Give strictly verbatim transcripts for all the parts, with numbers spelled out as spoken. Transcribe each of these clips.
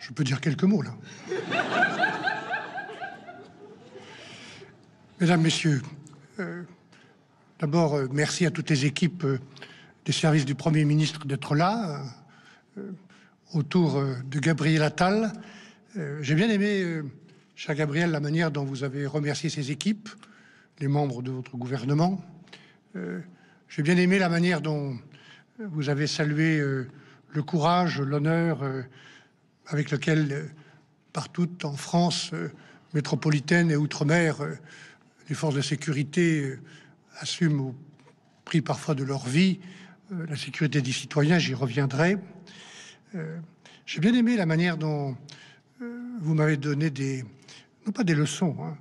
je peux dire quelques mots, là. Mesdames, Messieurs, euh, d'abord, euh, merci à toutes les équipes euh, des services du Premier ministre d'être là, euh, autour euh, de Gabriel Attal. Euh, J'ai bien aimé, euh, cher Gabriel, la manière dont vous avez remercié ces équipes, les membres de votre gouvernement. Euh, J'ai bien aimé la manière dont vous avez salué euh, le courage, l'honneur euh, avec lequel, euh, partout en France euh, métropolitaine et outre-mer, euh, les forces de sécurité euh, assument au prix parfois de leur vie euh, la sécurité des citoyens, j'y reviendrai. Euh, J'ai bien aimé la manière dont euh, vous m'avez donné des... non pas des leçons, hein.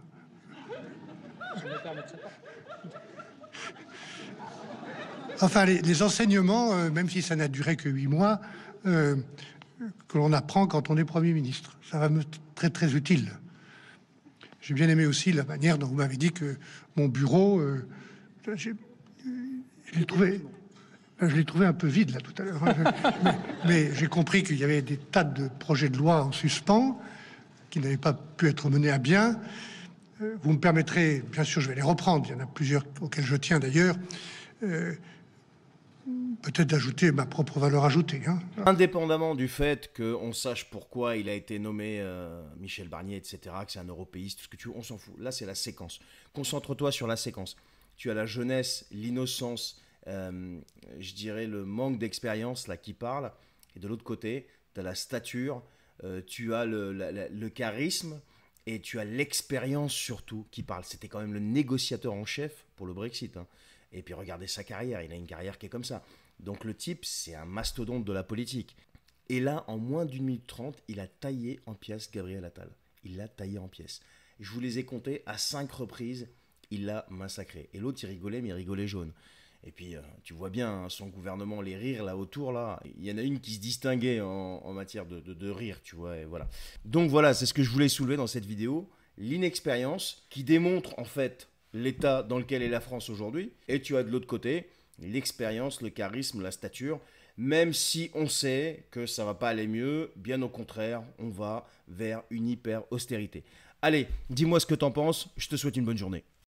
Enfin, les, les enseignements, euh, même si ça n'a duré que huit mois, euh, que l'on apprend quand on est Premier ministre. Ça va me très très utile. J'ai bien aimé aussi la manière dont vous m'avez dit que mon bureau, euh, j'ai, je l'ai trouvé, je l'ai trouvé un peu vide là tout à l'heure. mais, mais j'ai compris qu'il y avait des tas de projets de loi en suspens qui n'avaient pas pu être menés à bien. Euh, vous me permettrez, bien sûr, je vais les reprendre. Il y en a plusieurs auxquels je tiens d'ailleurs. Euh, peut-être d'ajouter ma propre valeur ajoutée. Hein. Indépendamment du fait qu'on sache pourquoi il a été nommé euh, Michel Barnier, et cetera, que c'est un européiste, tout ce que tu veux, on s'en fout. Là, c'est la séquence. Concentre-toi sur la séquence. Tu as la jeunesse, l'innocence, euh, je dirais le manque d'expérience là qui parle. Et de l'autre côté, tu as la stature, euh, tu as le, la, la, le charisme et tu as l'expérience surtout qui parle. C'était quand même le négociateur en chef pour le Brexit. Hein. Et puis regardez sa carrière, il a une carrière qui est comme ça. Donc le type, c'est un mastodonte de la politique. Et là, en moins d'une minute trente, il a taillé en pièces Gabriel Attal. Il l'a taillé en pièces. Je vous les ai comptés à cinq reprises, il l'a massacré. Et l'autre, il rigolait, mais il rigolait jaune. Et puis, euh, tu vois bien, hein, son gouvernement, les rires là autour, là, il y en a une qui se distinguait en, en matière de, de, de rire, tu vois, et voilà. Donc voilà, c'est ce que je voulais soulever dans cette vidéo. L'inexpérience qui démontre en fait l'état dans lequel est la France aujourd'hui, et tu as de l'autre côté l'expérience, le charisme, la stature, même si on sait que ça va pas aller mieux, bien au contraire, on va vers une hyper austérité. Allez, dis-moi ce que t'en penses, je te souhaite une bonne journée.